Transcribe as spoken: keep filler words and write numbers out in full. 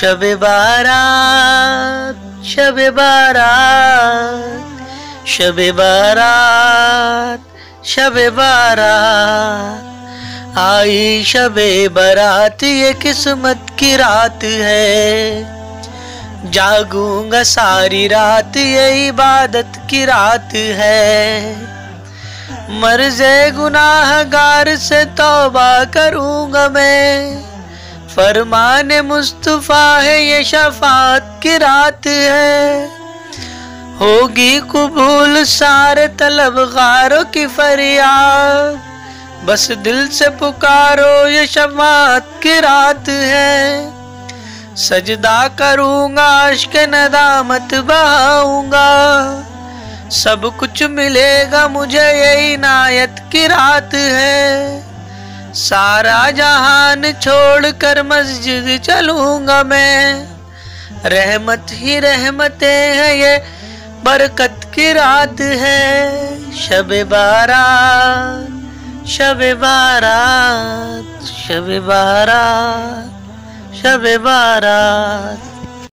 शबे बारात शबे बारात शबे बारात शबे बारात आई शबे बारात, ये किस्मत की रात है। जागूंगा सारी रात, ये इबादत की रात है। मर्ज़े गुनाहगार से तौबा करूंगा मैं, फरमाने मुस्तफा है ये शफात की रात है। होगी कबूल सारे तलबगारों की फरियाद, बस दिल से पुकारो ये शफात की रात है। सजदा करूंगा इश्क़ नदामत बहाऊंगा, सब कुछ मिलेगा मुझे ये इनायत की रात है। सारा जहान छोड़कर मस्जिद चलूंगा मैं, रहमत ही रहमतें हैं ये बरकत की रात है। शबे बारात शबे बारात शबे बारात शबे बारात।